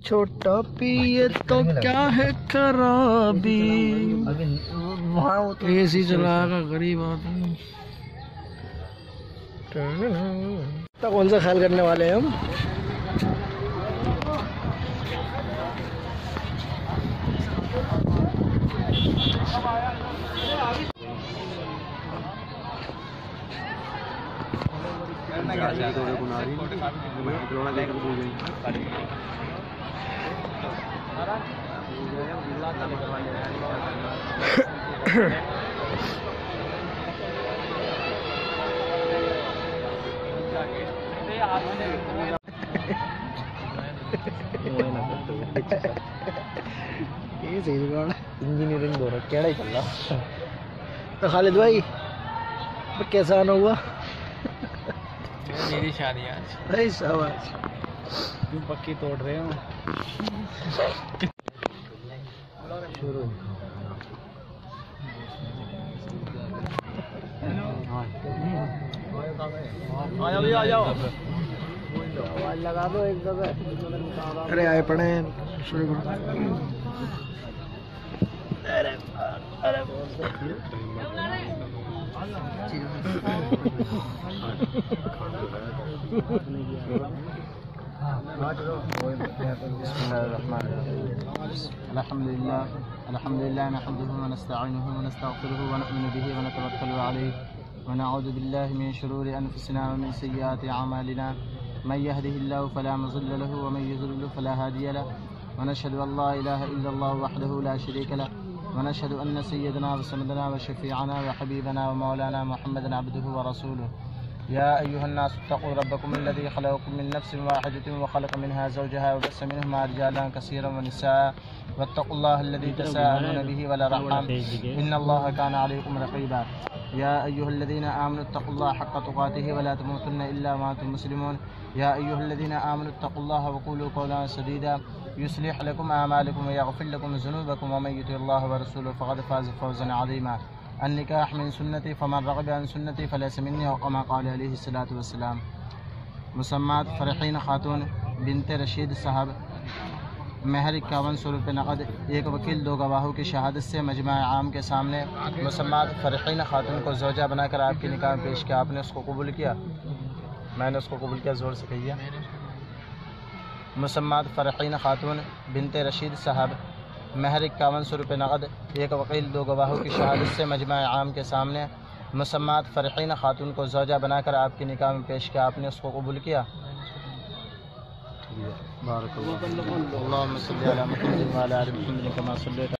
छोटा पिए तो क्या है खराबी, एसी चलाएगा गरीब आदमी। तो कौन सा ख्याल करने वाले हैं हम? इंजीनियरिंग हो रहा क्या ही चल रहा। तो खालिद भाई कैसा आना हुआ? मेरी शादी आज। भाई शाबाश, तुम पक्की तोड़ रहे हो। शुरू आ जाओ लगा दो एक जगह। अरे आए पड़े शुरू करो। अरे अरे अल्हम्दुलिल्लाह नहमदुहु व नस्तईनुहु व नस्तगफिरुहु व नु'मिनु बिही व नतवक्कलु अलैहि व नऊज़ु बिल्लाहि मिन शुरूरि अनफुसिना व मिन सय्यिआति अअमालिना मन यहदिहिल्लाहु फला मुज़िल्ल लहु व मन युज़लिल फला हादिय लहु व नशहदु अन ला इलाहा इल्लल्लाहु वहदहु ला शरीका लहु व नशहदु अन्न सय्यदना व सनदना व शफीअना व हबीबना व मौलाना मुहम्मदन अब्दुहु व रसूलुहु या अय्युहन्नास इत्तक़ू रब्बकुम अल्लज़ी ख़लक़कुम मिन नफ्सिन वाहिदतिन व ख़लक़ मिनहा ज़ौजहा व बस्स मिनहुमा रिजालन कसीरन व निसाअ वत्तक़ुल्लाह अल्लज़ी तसाअलूना बिही वल अर्हम इन्नल्लाह काना अलैकुम रक़ीबा या अय्युहल्लज़ीना आमनु इत्तक़ुल्लाह हक़्क़ तुक़ातिहि व ला तमूतुन्ना इल्ला व अंतुम मुस्लिमून या अय्युहल्लज़ीना आमनु इत्तक़ुल्लाह व क़ूलू क़ौलन सदीदा युस्लिह लकुम अअमालकुम व यग़फ़िर लकुम ज़ुनूबकुम व मन युति'िल्लाह व रसूलहु फ़क़द फ़ाज़ फ़ौज़न अज़ीमा अन्निकाह मिन सुन्नती फमन रग़िबा अन सुन्नती फ़लैसा मिन्नी औ कमा क़ाल अलैहिस्सलातु वस्सलाम। मुसम्मात फ़रहीन खातून बिनते रशीद साहब, महर 5100 रुपये नक़द, एक वकील, 2 गवाहों की शहादत से मजमा आम के सामने मुसम्मात फ़रहीन खातून को ज़ौजा बनाकर आपके निकाह में पेश किया। आपने उसको कबूल किया? मैंने उसको कबूल किया। ज़ोर से कहिए। मुसम्मात फ़रहीन खातून बिनते रशीद साहब, महर 5100 रुपये नक़द, एक वकील, 2 गवाहों की शहादत से मजमा आम के सामने मुसम्मात फ़रहीन खातून को ज़ौजा बनाकर आपके निकाह में पेश किया। आपने उसको कबूल किया? बारक अल्लाह।